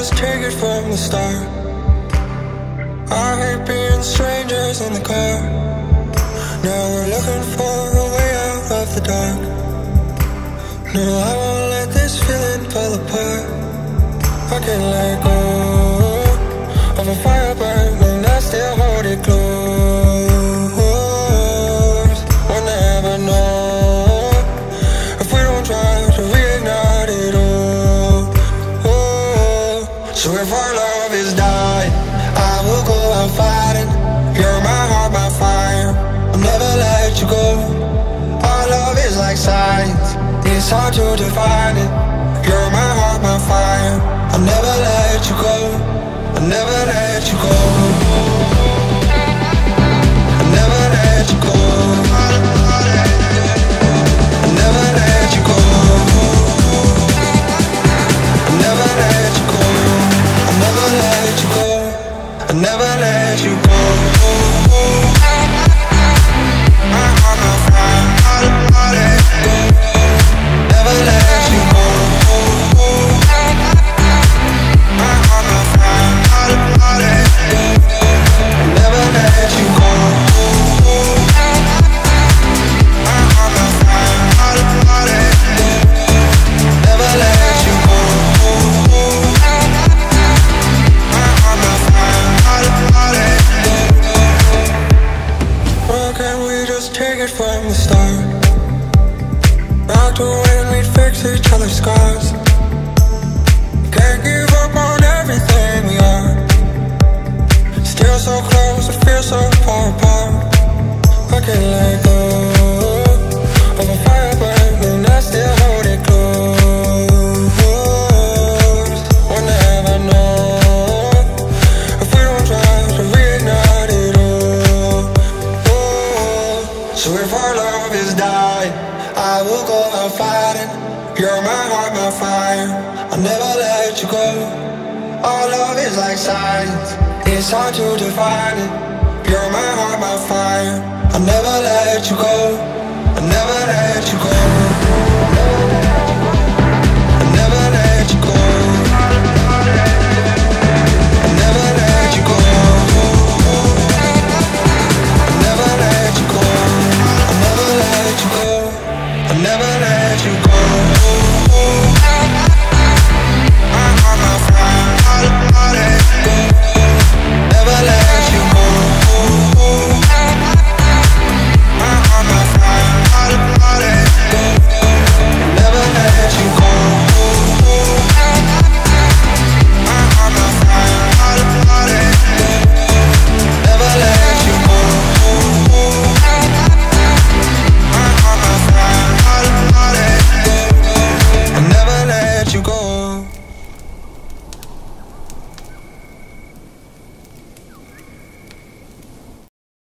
just take it from the start. I hate being strangers in the car. Now we're looking for a way out of the dark. No, I won't let this feeling fall apart. I can't let go of a fire burning, I still hold it close. We'll never know if we don't try to reignite it all. So if our love is dying, I will go out fighting. You're my heart, my fire, I'll never let you go. Our love is like science, it's hard to define it. You're my heart, my fire, I'll never let you go. I'll never let you go. I'll never let you go. I'll never let you go. I'll never let you go. I'll never let you go. I'll never let you go. My heart, my fire, I'll let you go. Never let you go. My heart, my fire, I'll let you go. Never let you go. My heart, my fire, I'll let you go. Never let you go. My heart, my fire, I'll let you go. Why can't we just take it from the start? Back to when we'd fix each other's scars. Can't give up on everything we are. Still so close, I feel so far apart. I can't let go of a fire burning, I still hold it close. We'll never know if we don't try to reignite it all. So if our love is dying, I will go out fighting. You're my heart, my fire, I'll never let you go. Our love is like science, it's hard to define it. You're my heart, my fire, I'll never let you go. I'll never let you go.